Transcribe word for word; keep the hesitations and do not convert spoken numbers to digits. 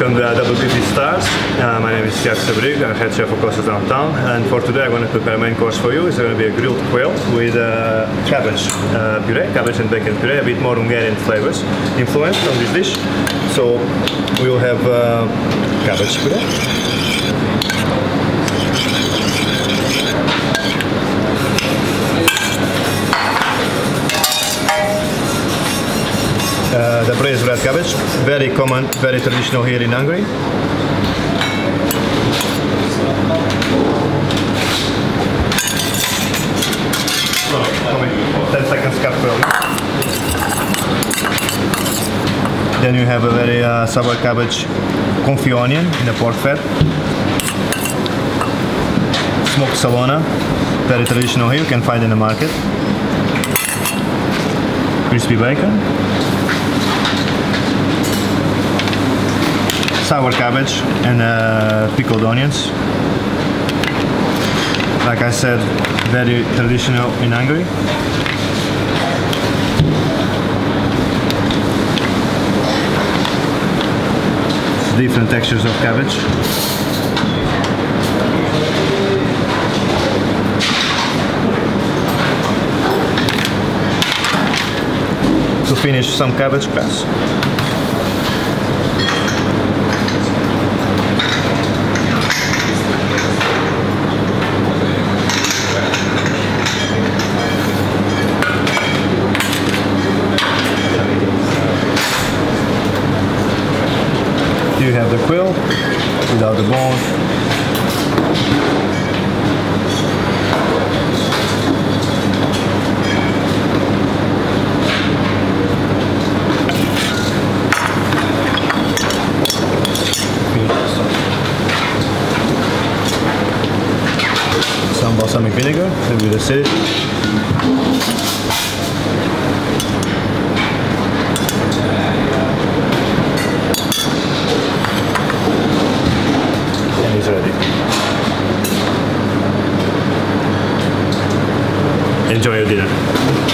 welcome to W P P Stars. Uh, my name is Chef Sabarigo, I'm head chef of Costes Downtown, and for today I'm going to prepare a main course for you. It's going to be a grilled quail with uh, cabbage uh, puree, cabbage and bacon puree, a bit more Hungarian flavors influenced on this dish. So we will have uh, cabbage puree. Uh, the braised red cabbage, very common, very traditional here in Hungary. ten seconds cut quail. Then you have a very uh, sour cabbage confit onion in a pork fat. Smoked salona, very traditional here, you can find in the market. Crispy bacon. Sour cabbage and uh, pickled onions. Like I said, very traditional in Hungary. Different textures of cabbage. To finish, some cabbage grass. You have the quail without the bone. Some balsamic vinegar, maybe the acidity. Ready. Enjoy your dinner.